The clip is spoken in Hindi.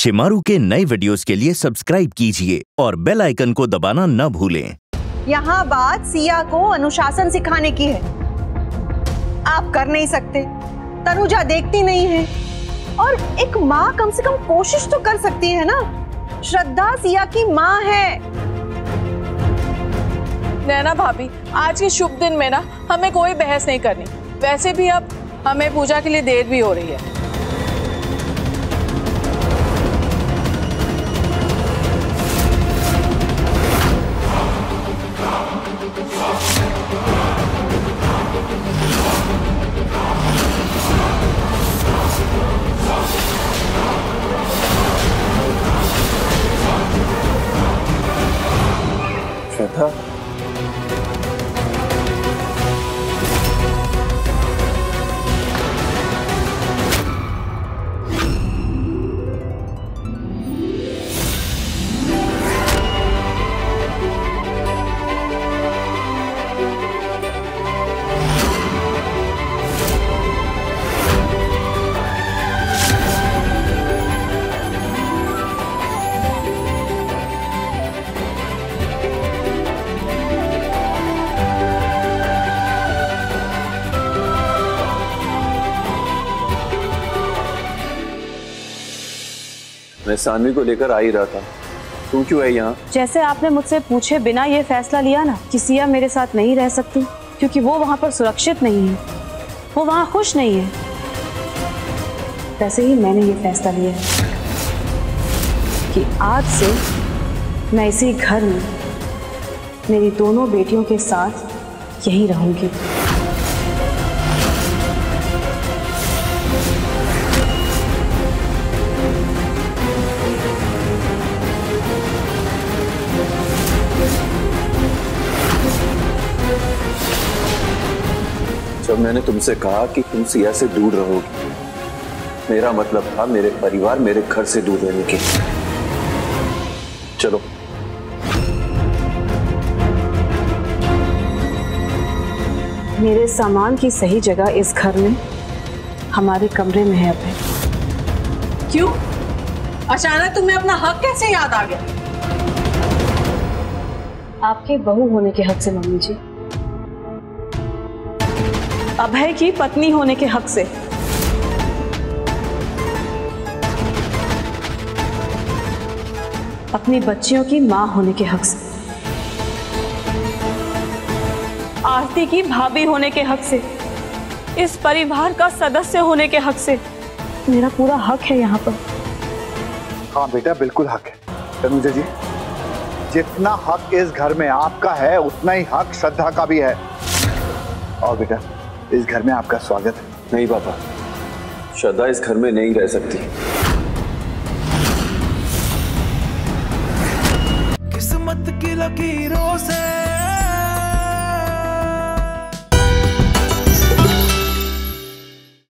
शिमारू के नए वीडियोस के लिए सब्सक्राइब कीजिए और बेल आइकन को दबाना न भूलें। यहाँ बात सिया को अनुशासन सिखाने की है। आप कर नहीं सकते, तनुजा देखती नहीं है, और एक माँ कम से कम कोशिश तो कर सकती है ना। श्रद्धा सिया की माँ है। नैना भाभी, आज के शुभ दिन में ना हमें कोई बहस नहीं करनी। वैसे भी अब हमें पूजा के लिए देर भी हो रही है। श्रद्धा, मैं सानवी को लेकर आ ही रहा था। तू क्यों है यहाँ? जैसे आपने मुझसे पूछे बिना ये फैसला लिया ना कि सिया मेरे साथ नहीं रह सकती क्योंकि वो वहाँ पर सुरक्षित नहीं है, वो वहाँ खुश नहीं है, वैसे ही मैंने ये फैसला लिया है कि आज से मैं इसी घर में मेरी दोनों बेटियों के साथ यहीं रहूंगी। जब मैंने तुमसे कहा कि तुम सिया से दूर रहोगी, मेरा मतलब था मेरे परिवार, मेरे घर से दूर रहने की। चलो। मेरे सामान की सही जगह इस घर में हमारे कमरे में है। अब क्यों? अचानक तुम्हें अपना हक कैसे याद आ गया? आपके बहू होने के हक से मम्मी जी, अभय की पत्नी होने के हक से, अपनी बच्चियों की मां होने के हक से, आरती की भाभी होने के हक से, इस परिवार का सदस्य होने के हक से मेरा पूरा हक है यहाँ पर। हाँ बेटा, बिल्कुल हक है। तनुजा जी, जितना हक इस घर में आपका है उतना ही हक श्रद्धा का भी है। और बेटा, इस घर में आपका स्वागत है। नहीं पापा, श्रद्धा इस घर में नहीं रह सकती। किस्मत की लकीरों से